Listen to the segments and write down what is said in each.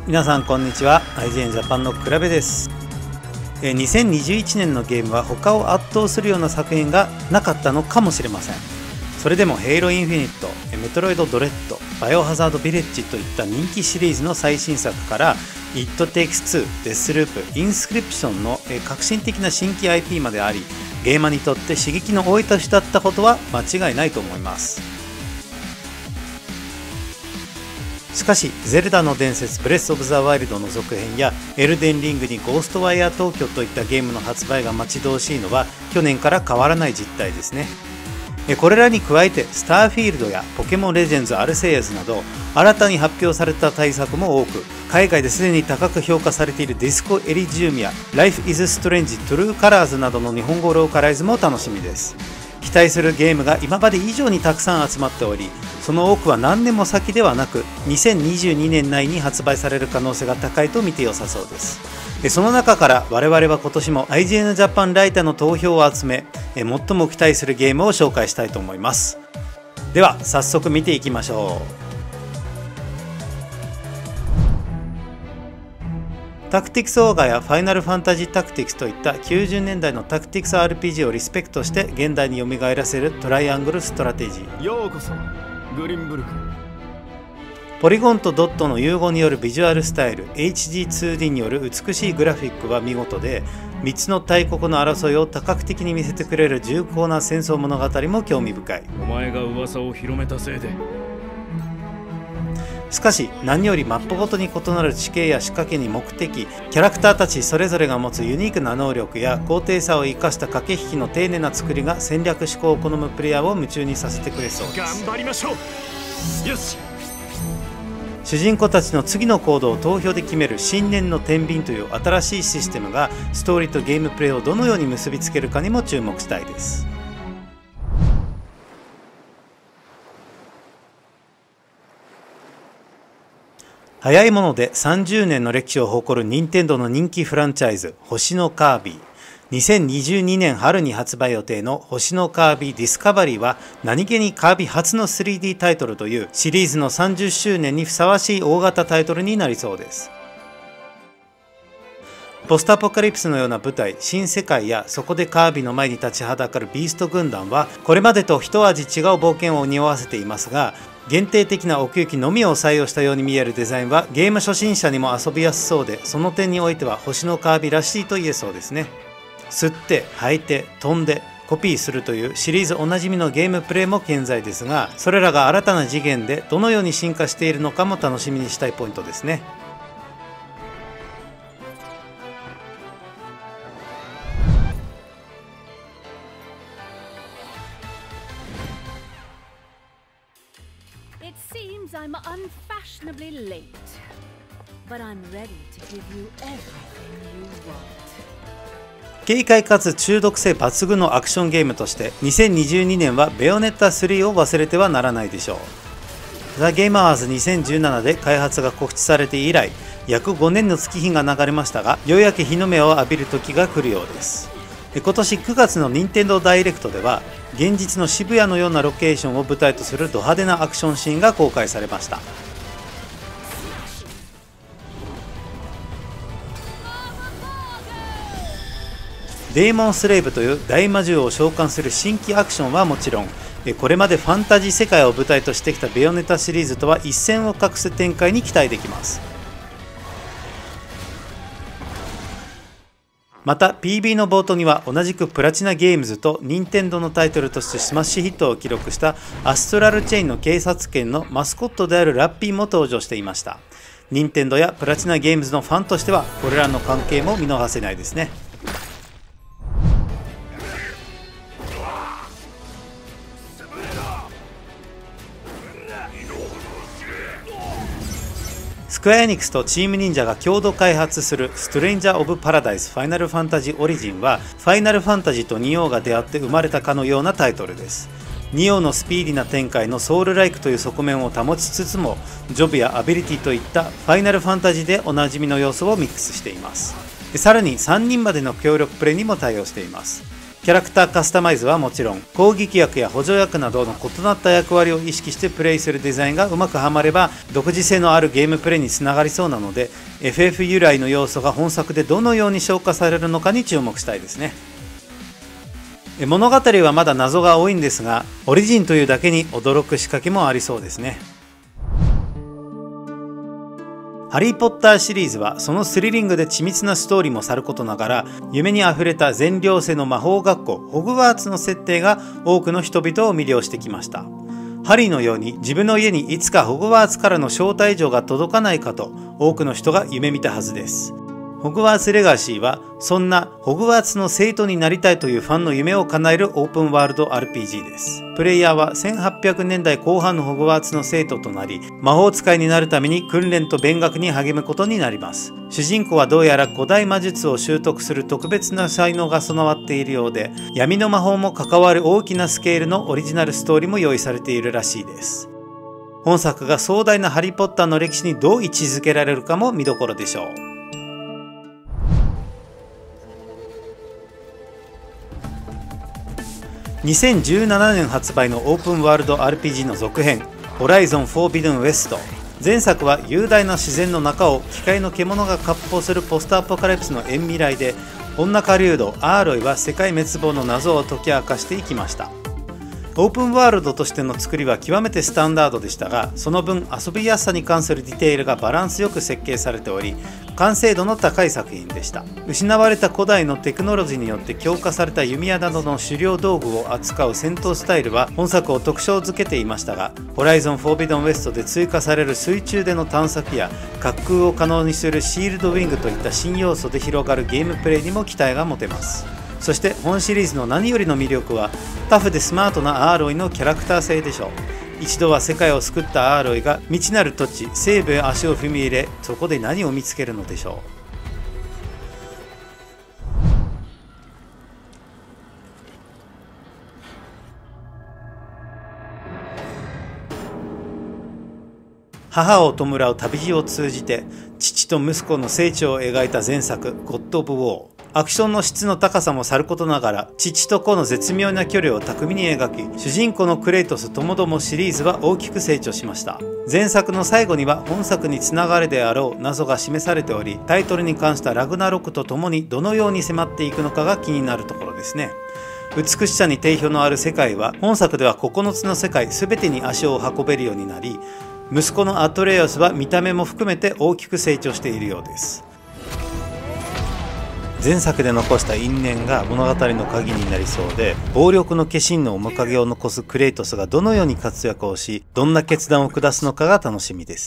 皆さんこんにちは。 IGN ジャパンのくらべです。2021年のゲームは他を圧倒するような作品がなかったのかもしれません。それでもヘイロインフィニット、メトロイドドレッド、バイオハザードビレッジといった人気シリーズの最新作から It Takes Two、デスループ、インスクリプションの革新的な新規 IP まであり、ゲーマーにとって刺激の多い年だったことは間違いないと思います。しかしゼルダの伝説ブレスオブザワイルドの続編やエルデンリングにゴーストワイヤー東京といったゲームの発売が待ち遠しいのは去年から変わらない実態ですね。これらに加えてスターフィールドやポケモンレジェンズアルセイアスなど新たに発表された大作も多く、海外ですでに高く評価されているディスコエリジウムや Life is Strange True Colors などの日本語ローカライズも楽しみです。期待するゲームが今まで以上にたくさん集まっており、その多くは何年も先ではなく2022年内に発売される可能性が高いと見て良さそうです。その中から我々は今年も IGN ジャパンライターの投票を集め、最も期待するゲームを紹介したいと思います。では早速見ていきましょう。タクティクスオーガやファイナルファンタジータクティクスといった90年代のタクティクス RPG をリスペクトして現代に蘇らせるトライアングルストラテジー。 ようこそグリンブルク。 ポリゴンとドットの融合によるビジュアルスタイル、 HD2D による美しいグラフィックは見事で、3つの大国の争いを多角的に見せてくれる重厚な戦争物語も興味深い。 お前が噂を広めたせいで。 しかし何よりマップごとに異なる地形や仕掛けに目的、キャラクターたちそれぞれが持つユニークな能力や高低差を生かした駆け引きの丁寧な作りが戦略思考を好むプレイヤーを夢中にさせてくれそうです。 頑張りましょう。よし。 主人公たちの次の行動を投票で決める新年の天秤という新しいシステムがストーリーとゲームプレイをどのように結びつけるかにも注目したいです。早いもので30年の歴史を誇る任天堂の人気フランチャイズ星のカービィ。2022年春に発売予定の星のカービィディスカバリーは何気にカービィ初の 3D タイトルというシリーズの30周年にふさわしい大型タイトルになりそうです。ポストアポカリプスのような舞台、新世界やそこでカービィの前に立ちはだかるビースト軍団はこれまでと一味違う冒険を匂わせていますが、限定的な奥行きのみを採用したように見えるデザインはゲーム初心者にも遊びやすそうで、その点においては星のカービィらしいと言えそうですね。吸って吐いて飛んでコピーするというシリーズおなじみのゲームプレイも健在ですが、それらが新たな次元でどのように進化しているのかも楽しみにしたいポイントですね。 It seems I'm unfashionably late, but I'm ready to give you everything you want. 軽快かつ中毒性抜群のアクションゲームとして2022年はベヨネッタ3を忘れてはならないでしょう。ザ・ゲームアワーズ2017で開発が告知されて以来約5年の月日が流れましたが、ようやく日の目を浴びる時が来るようです。今年9月の任天堂ダイレクトでは現実の渋谷のようなロケーションを舞台とするド派手なアクションシーンが公開されました。デーモンスレイブという大魔獣を召喚する新規アクションはもちろん、これまでファンタジー世界を舞台としてきたベヨネタシリーズとは一線を画す展開に期待できます。また PB の冒頭には同じくプラチナゲームズと任天堂のタイトルとしてスマッシュヒットを記録したアストラルチェインの警察犬のマスコットであるラッピーも登場していました。任天堂やプラチナゲームズのファンとしてはこれらの関係も見逃せないですね。スクエアエニックスとチーム忍者が共同開発するストレンジャー・オブ・パラダイス・ファイナルファンタジー・オリジンはファイナルファンタジーとニオが出会って生まれたかのようなタイトルです。ニオのスピーディーな展開のソウルライクという側面を保ちつつもジョブやアビリティといったファイナルファンタジーでおなじみの要素をミックスしています。さらに3人までの協力プレイにも対応しています。 キャラクターカスタマイズはもちろん、攻撃役や補助役などの異なった役割を意識してプレイするデザインがうまくはまれば、独自性のあるゲームプレイにつながりそうなので、 FF 由来の要素が本作でどのように消化されるのかに注目したいですね。物語はまだ謎が多いんですが、オリジンというだけに驚く仕掛けもありそうですね。ハリー・ポッターシリーズはそのスリリングで緻密なストーリーもさることながら、夢にあふれた全寮制の魔法学校ホグワーツの設定が多くの人々を魅了してきました。ハリーのように自分の家にいつかホグワーツからの招待状が届かないかと多くの人が夢見たはずです。ホグワーツレガシーはそんなホグワーツの生徒になりたいというファンの夢を叶えるオープンワールド RPG です。プレイヤーは1800年代後半のホグワーツの生徒となり、魔法使いになるために訓練と勉学に励むことになります。主人公はどうやら古代魔術を習得する特別な才能が備わっているようで、闇の魔法も関わる大きなスケールのオリジナルストーリーも用意されているらしいです。本作が壮大なハリー・ポッターの歴史にどう位置づけられるかも見どころでしょう。2017年発売のオープンワールド RPG の続編ホライゾンフォービドンウエスト。前作は雄大な自然の中を機械の獣が割烹するポストアポカリプスの遠未来で、女狩人アーロイは世界滅亡の謎を解き明かしていきました。オープンワールドとしての作りは極めてスタンダードでしたが、その分遊びやすさに関するディテールがバランスよく設計されており、完成度の高い作品でした。失われた古代のテクノロジーによって強化された弓矢などの狩猟道具を扱う戦闘スタイルは本作を特徴づけていましたが、ホライゾンフォービドンウエストで追加される水中での探索や滑空を可能にするシールドウィングといった新要素で広がるゲームプレイにも期待が持てます。そして本シリーズの何よりの魅力はタフでスマートなアーロイのキャラクター性でしょう。一度は世界を救ったアーロイが未知なる土地西部へ足を踏み入れ、そこで何を見つけるのでしょう。母を弔う旅路を通じて父と息子の成長を描いた前作ゴッド・オブ・ウォー。アクションの質の高さもさることながら、父と子の絶妙な距離を巧みに描き、主人公のクレイトスともどもシリーズは大きく成長しました。前作の最後には本作につながるであろう謎が示されており、タイトルに関したラグナロクとともにどのように迫っていくのかが気になるところですね。美しさに定評のある世界は本作では9つの世界全てに足を運べるようになり、息子のアトレイオスは見た目も含めて大きく成長しているようです。前作で残した因縁が物語の鍵になりそうで、暴力の化身の面影を残すクレイトスがどのように活躍をし、どんな決断を下すのかが楽しみです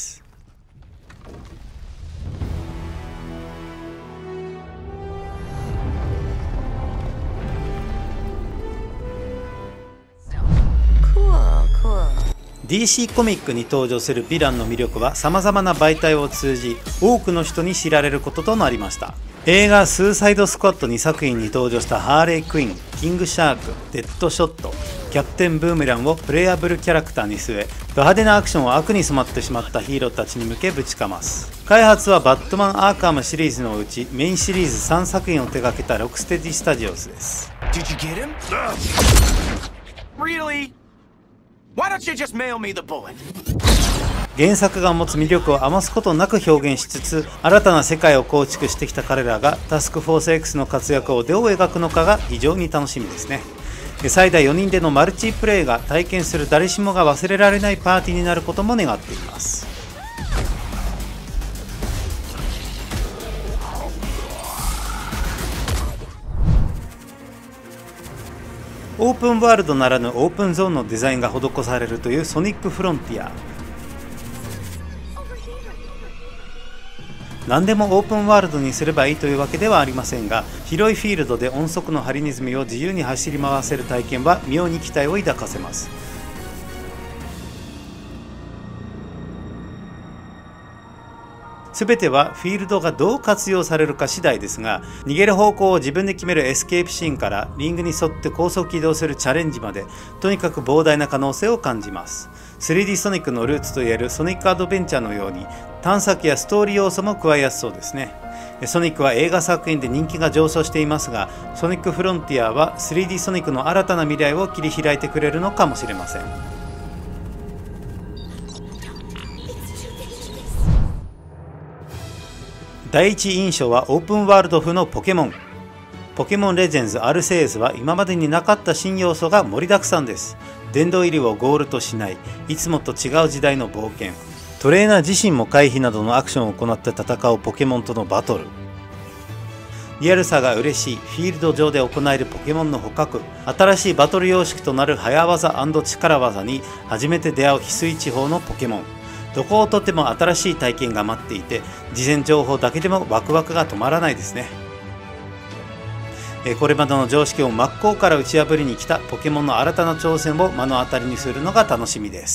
。DC コミックに登場するヴィランの魅力は様々な媒体を通じ多くの人に知られることとなりました。映画スーサイドスクワット2作品に登場したハーレークイーン、キングシャーク、デッドショット、キャプテンブーメランをプレイアブルキャラクターに据え、ド派手なアクションを悪に染まってしまったヒーローたちに向けぶちかます。開発はバットマンアーカームシリーズのうちメインシリーズ3作品を手掛けたロックステディスタジオスです。 Did you get him? Really? Why don't you just mail me the bullet? 原作が持つ魅力を余すことなく表現しつつ、新たな世界を構築してきた彼らがタスクフォース X の活躍をどう描くのかが非常に楽しみですね。最大4人でのマルチプレイが体験する誰しもが忘れられないパーティーになることも願っています。オープンワールドならぬオープンゾーンのデザインが施されるというソニックフロンティア。何でもオープンワールドにすればいいというわけではありませんが、広いフィールドで音速のハリネズミを自由に走り回せる体験は妙に期待を抱かせます。全てはフィールドがどう活用されるか次第ですが、逃げる方向を自分で決めるエスケープシーンからリングに沿って高速起動するチャレンジまで、とにかく膨大な可能性を感じます。3D ソニックのルーツといえるソニックアドベンチャーのように探索やストーリー要素も加えやすそうですね。 ソニックは映画作品で人気が上昇していますが、ソニックフロンティアは 3D ソニックの新たな未来を切り開いてくれるのかもしれません。第一印象はオープンワールド風のポケモン。ポケモンレジェンズアルセウスは今までになかった新要素が盛りだくさんです。殿堂入りをゴールとしない、いつもと違う時代の冒険。トレーナー自身も回避などのアクションを行って戦うポケモンとのバトル。リアルさが嬉しいフィールド上で行えるポケモンの捕獲。新しいバトル様式となる早技&力技に初めて出会う翡翠地方のポケモン。どこをとっても新しい体験が待っていて、事前情報だけでもワクワクが止まらないですね。これまでの常識を真っ向から打ち破りに来たポケモンの新たな挑戦を目の当たりにするのが楽しみです。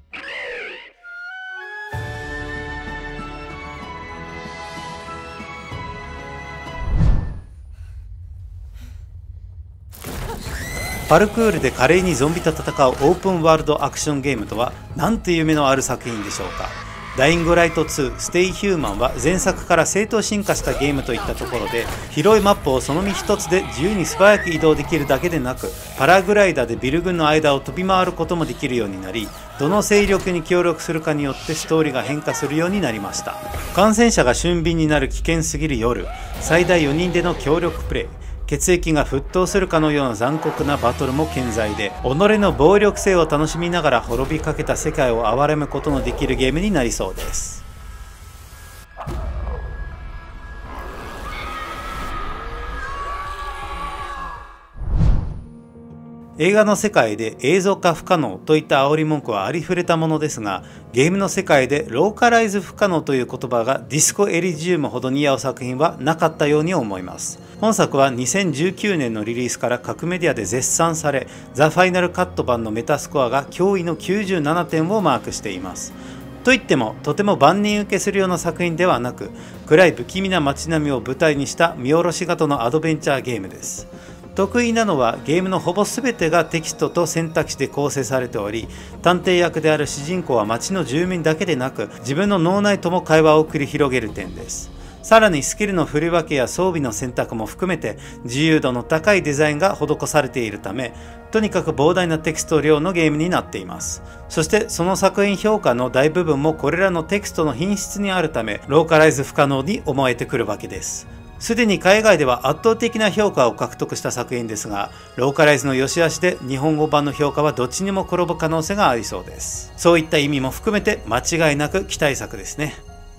パルクールで華麗にゾンビと戦うオープンワールドアクションゲームとはなんて夢のある作品でしょうか。ダイイングライト2ステイヒューマンは前作から正当進化したゲームといったところで、広いマップをその身一つで自由に素早く移動できるだけでなく、パラグライダーでビル群の間を飛び回ることもできるようになり、どの勢力に協力するかによってストーリーが変化するようになりました。感染者が俊敏になる危険すぎる夜、最大4人での協力プレイ、血液が沸騰するかのような残酷なバトルも健在で、己の暴力性を楽しみながら滅びかけた世界を憐れむことのできるゲームになりそうです。映画の世界で映像化不可能といった煽り文句はありふれたものですが、ゲームの世界でローカライズ不可能という言葉がディスコエリジウムほど似合う作品はなかったように思います。本作は2019年のリリースから各メディアで絶賛され、ザ・ファイナルカット版のメタスコアが驚異の97点をマークしています。といってもとても万人受けするような作品ではなく、暗い不気味な街並みを舞台にした見下ろし型のアドベンチャーゲームです。得意なのはゲームのほぼ全てがテキストと選択肢で構成されており、探偵役である主人公は街の住民だけでなく自分の脳内とも会話を繰り広げる点です。さらにスキルの振り分けや装備の選択も含めて自由度の高いデザインが施されているため、とにかく膨大なテキスト量のゲームになっています。そしてその作品評価の大部分もこれらのテキストの品質にあるため、ローカライズ不可能に思えてくるわけです。すでに海外では圧倒的な評価を獲得した作品ですが、ローカライズの良し悪しで日本語版の評価はどっちにも転ぶ可能性がありそうです。そういった意味も含めて間違いなく期待作ですね。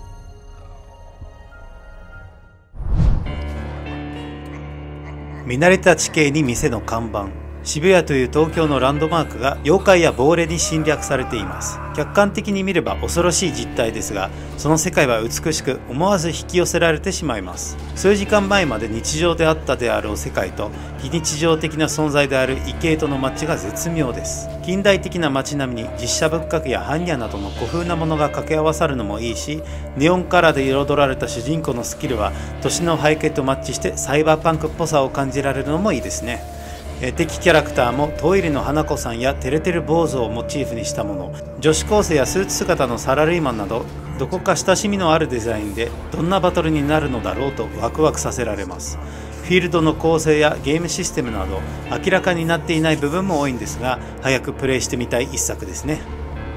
見慣れた地形に店の看板、渋谷という東京のランドマークが妖怪や亡霊に侵略されています。客観的に見れば恐ろしい実態ですが、その世界は美しく思わず引き寄せられてしまいます。数時間前まで日常であったであろう世界と非日常的な存在である異形とのマッチが絶妙です。近代的な街並みに実写仏閣や般若などの古風なものが掛け合わさるのもいいし、ネオンカラーで彩られた主人公のスキルは年の背景とマッチしてサイバーパンクっぽさを感じられるのもいいですね。敵キャラクターもトイレの花子さんやてれてる坊主をモチーフにしたもの、女子高生やスーツ姿のサラリーマンなど、どこか親しみのあるデザインでどんなバトルになるのだろうとワクワクさせられます。フィールドの構成やゲームシステムなど明らかになっていない部分も多いんですが、早くプレイしてみたい一作ですね。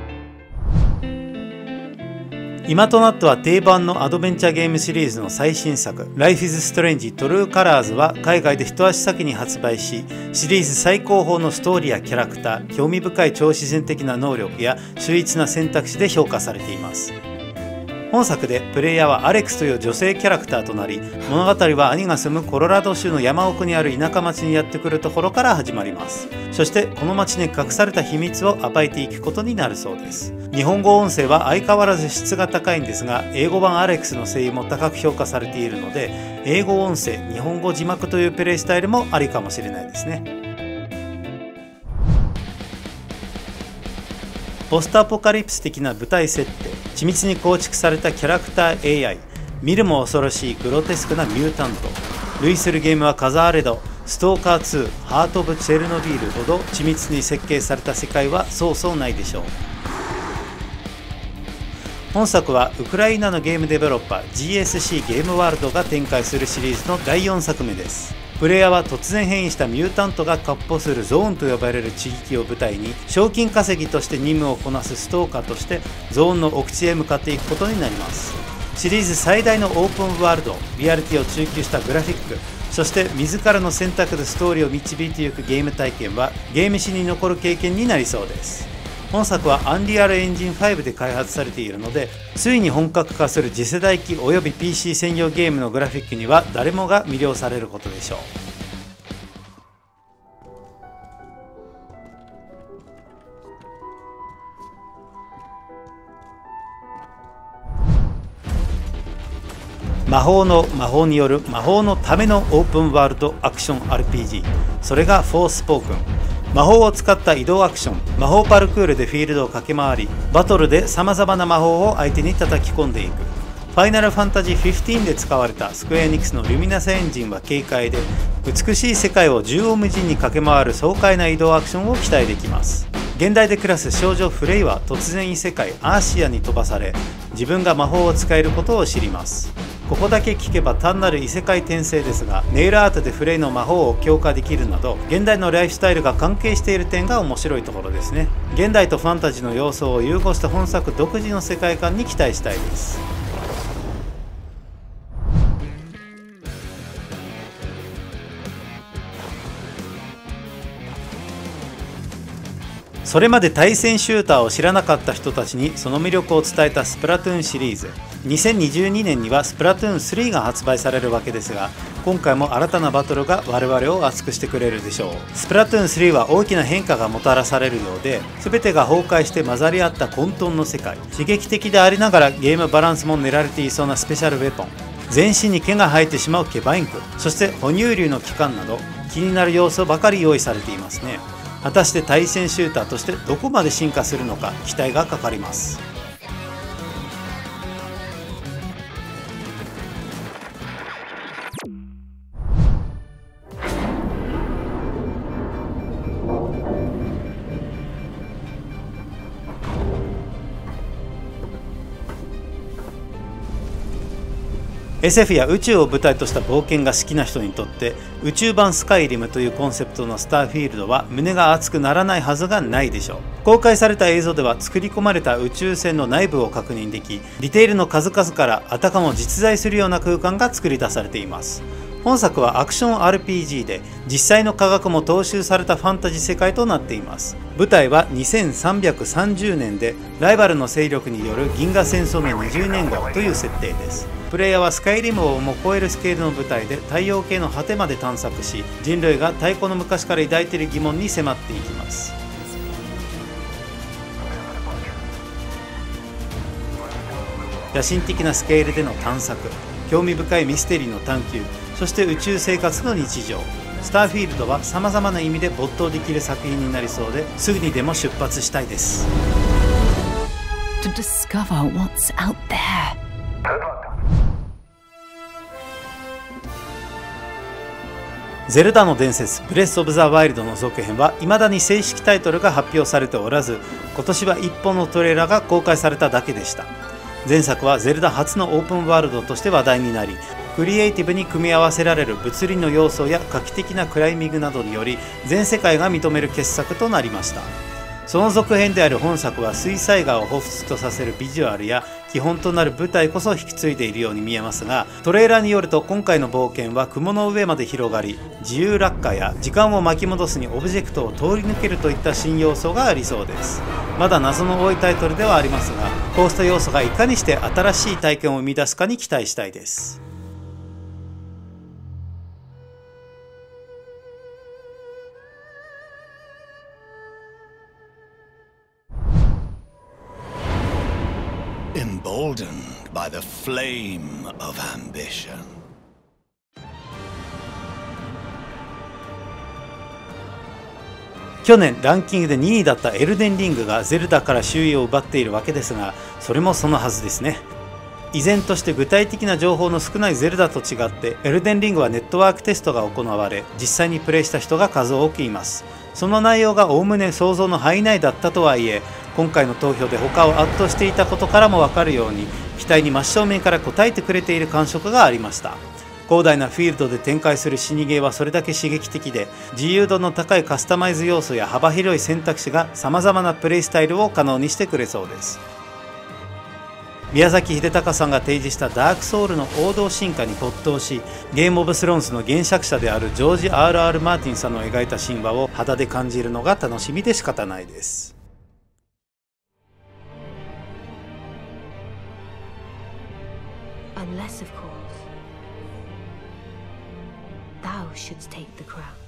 今となっては定番のアドベンチャーゲームシリーズの最新作 Life is Strange True Colors は海外で一足先に発売し、シリーズ最高峰のストーリーやキャラクター、興味深い超自然的な能力や秀逸な選択肢で評価されています。本作でプレイヤーはアレックスという女性キャラクターとなり、物語は兄が住むコロラド州の山奥にある田舎町にやってくるところから始まります。そしてこの町に隠された秘密を暴いていくことになるそうです。日本語音声は相変わらず質が高いんですが、英語版アレックスの声優も高く評価されているので、英語音声日本語字幕というプレイスタイルもありかもしれないですね。ポストアポカリプス的な舞台設定、緻密に構築されたキャラクター AI、 見るも恐ろしいグロテスクなミュータント、類するゲームは数あれど、ストーカー2、ハート・オブ・チェルノビールほど緻密に設計された世界はそうそうないでしょう。 本作はウクライナのゲームデベロッパー GSC ゲームワールドが展開するシリーズの第4作目です。プレイヤーは突然変異したミュータントが闊歩するゾーンと呼ばれる地域を舞台に賞金稼ぎとして任務をこなすストーカーとしてゾーンの奥地へ向かっていくことになります。シリーズ最大のオープンワールド、リアリティを追求したグラフィック、そして自らの選択でストーリーを導いていくゲーム体験はゲーム史に残る経験になりそうです。本作はアンリアルエンジン5で開発されているので、ついに本格化する次世代機および PC 専用ゲームのグラフィックには誰もが魅了されることでしょう。魔法による魔法のためのオープンワールドアクション RPG、 それがフォースポークン。魔法を使った移動アクション、魔法パルクールでフィールドを駆け回り、バトルで様々な魔法を相手に叩き込んでいく。ファイナルファンタジー15で使われたスクエアエニックスのルミナスエンジンは軽快で、美しい世界を縦横無尽に駆け回る爽快な移動アクションを期待できます。現代で暮らす少女フレイは突然異世界アーシアに飛ばされ、自分が魔法を使えることを知ります。ここだけ聞けば単なる異世界転生ですが、ネイルアートでフレイの魔法を強化できるなど現代のライフスタイルが関係している点が面白いところですね。現代とファンタジーの要素を融合した本作独自の世界観に期待したいです。それまで対戦シューターを知らなかった人たちにその魅力を伝えたスプラトゥーンシリーズ。2022年にはスプラトゥーン3が発売されるわけですが、今回も新たなバトルが我々を熱くしてくれるでしょう。スプラトゥーン3は大きな変化がもたらされるようで、全てが崩壊して混ざり合った混沌の世界、刺激的でありながらゲームバランスも練られていそうなスペシャルウェポン、全身に毛が生えてしまう毛バインク、そして哺乳類の器官など気になる要素ばかり用意されていますね。果たして対戦シューターとしてどこまで進化するのか期待がかかります。SF や宇宙を舞台とした冒険が好きな人にとって宇宙版スカイリムというコンセプトのスターフィールドは胸が熱くならないはずがないでしょう。公開された映像では作り込まれた宇宙船の内部を確認でき、ディテールの数々からあたかも実在するような空間が作り出されています。本作はアクション RPG で実際の科学も踏襲されたファンタジー世界となっています。舞台は2330年でライバルの勢力による銀河戦争の20年後という設定です。プレイヤーはスカイリムをも超えるスケールの舞台で太陽系の果てまで探索し、人類が太古の昔から抱いている疑問に迫っていきます。野心的なスケールでの探索、興味深いミステリーの探求、そして宇宙生活の日常。スターフィールドは様々な意味で没頭できる作品になりそうで、すぐにでも出発したいです。 To discover what's out there. ゼルダの伝説ブレス・オブ・ザ・ワイルドの続編は未だに正式タイトルが発表されておらず、今年は1本のトレーラーが公開されただけでした。前作はゼルダ初のオープンワールドとして話題になり、クリエイティブに組み合わせられる物理の要素や画期的なクライミングなどにより全世界が認める傑作となりました。その続編である本作は水彩画を彷彿とさせるビジュアルや基本となる舞台こそ引き継いでいるように見えますが、トレーラーによると今回の冒険は雲の上まで広がり、自由落下や時間を巻き戻すにオブジェクトを通り抜けるといった新要素がありそうです。まだ謎の多いタイトルではありますが、こうした要素がいかにして新しい体験を生み出すかに期待したいです。 Emboldened by the flame of ambition. 去年ランキングで2位だったエルデンリングがゼルダから首位を奪っているわけですが、それもそのはずですね。依然として具体的な情報の少ないゼルダと違って、エルデンリングはネットワークテストが行われ、実際にプレイした人が数多くいます。その内容がおおむね想像の範囲内だったとはいえ、 今回の投票で他を圧倒していたことからも分かるように、期待に真正面から応えてくれている感触がありました。広大なフィールドで展開する死にゲーはそれだけ刺激的で、自由度の高いカスタマイズ要素や幅広い選択肢が様々なプレイスタイルを可能にしてくれそうです。宮崎秀隆さんが提示したダークソウルの王道進化に没頭し、ゲームオブスローンズの原作者であるジョージ・ R.R. マーティンさんの描いた神話を肌で感じるのが楽しみで仕方ないです。 Unless, of course, thou shouldst take the crown.